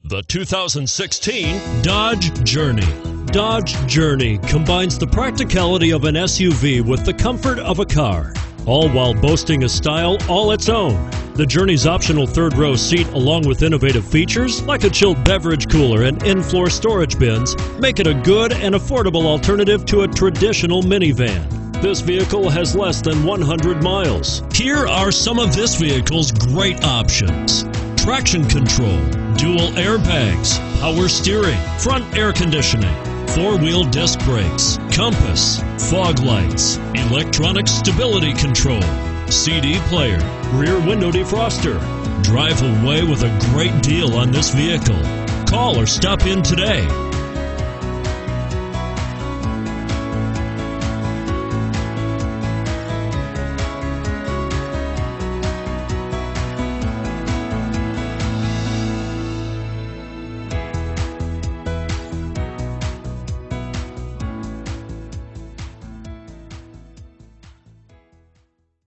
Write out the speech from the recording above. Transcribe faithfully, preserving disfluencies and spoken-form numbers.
The two thousand sixteen Dodge Journey. Dodge Journey combines the practicality of an S U V with the comfort of a car, all while boasting a style all its own. The Journey's optional third-row seat, along with innovative features like a chilled beverage cooler and in-floor storage bins, make it a good and affordable alternative to a traditional minivan. This vehicle has less than one hundred miles. Here are some of this vehicle's great options: traction control, dual airbags, power steering, front air conditioning, four-wheel disc brakes, compass, fog lights, electronic stability control, C D player, rear window defroster. Drive away with a great deal on this vehicle. Call or stop in today.